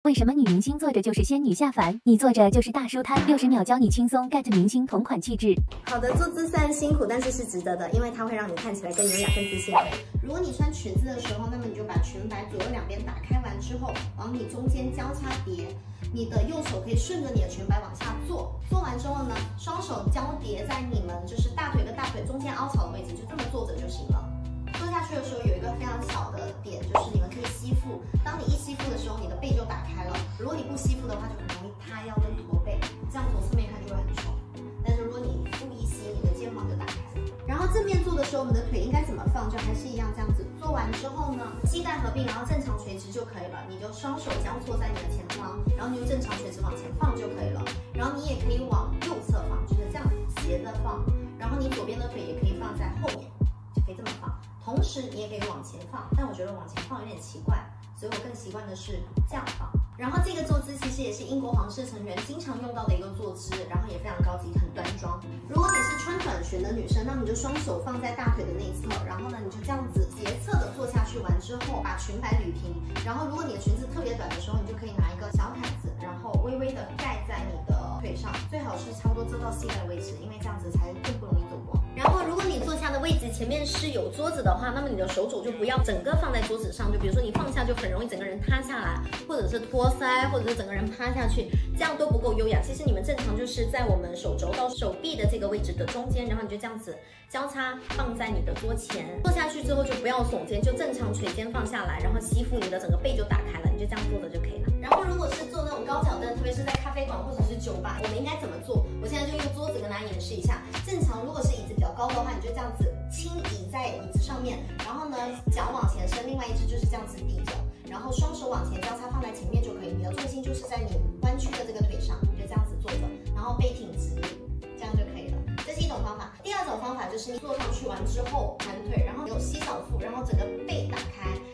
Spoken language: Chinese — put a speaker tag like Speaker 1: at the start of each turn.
Speaker 1: 为什么女明星坐着就是仙女下凡，你坐着就是大叔摊？60秒教你轻松 get 明星同款气质。
Speaker 2: 好的，坐姿虽然辛苦，但是是值得的，因为它会让你看起来更优雅、更自信。如果你穿裙子的时候，那么你就把裙摆左右两边打开完之后，往你中间交叉叠，你的右手可以顺着你的裙摆往下坐，做完之后呢，双手交叠在你们就是大腿跟大腿中间凹槽的位置，就这么坐着就行了。坐下去的时候有一个非常小的点，就是你们可以吸腹。当你一吸腹的时候，你的背就打开了。如果你不吸腹的话，就很容易塌腰跟驼背，这样从侧面看就会很丑。但是如果你腹一吸，你的肩膀就打开了。然后正面坐的时候，我们的腿应该怎么放？就还是一样这样子。做完之后呢，膝盖合并，然后正常垂直就可以了。你就双手交错在你的前方，然后你就正常垂直往前放就可以了。然后你也可以往右侧放，就是这样斜着放。然后你左边的腿也可以放在后面，就可以这么放。同时你也可以往前放，但我觉得往前放有点奇怪，所以我更习惯的是这样放。然后这个坐姿其实也是英国皇室成员经常用到的一个坐姿，然后也非常高级，很端庄。如果你是穿短裙的女生，那么你就双手放在大腿的内侧，然后呢你就这样子斜侧的坐下去完之后，把裙摆捋平。然后如果你的裙子特别短的时候，你就可以拿一个小毯子，然后微微的盖在你的腿上，最好是差不多遮到膝盖的位置，因为这样子才更不容易走光。然后如果你坐下的位置前面是有桌子的话，那么你的手肘就不要整个放在桌子上，就比如说你放下就很容易整个人塌下来，或者是托腮，或者是整个人趴下去，这样都不够优雅。其实你们正常就是在我们手肘到手臂的这个位置的中间，然后你就这样子交叉放在你的桌前。坐下去之后就不要耸肩，就正常垂肩放下来，然后吸腹，你的整个背就打开了，你就这样坐着就可以了。然后如果是坐那种高脚凳，特别是在咖啡馆或者是酒吧，我们应该怎么做？我现在就用桌子跟大家演示一下。正常如果是椅子比较高的话，你就这样子轻倚在椅子上面，然后呢脚往前伸，另外一只就是这样子抵着，然后双手往前交叉放在前面就可以。你的重心就是在你弯曲的这个腿上，你就这样子坐着，然后背挺直，这样就可以了。这是一种方法。第二种方法就是你坐上去完之后盘腿，然后有吸小腹，然后整个背打开。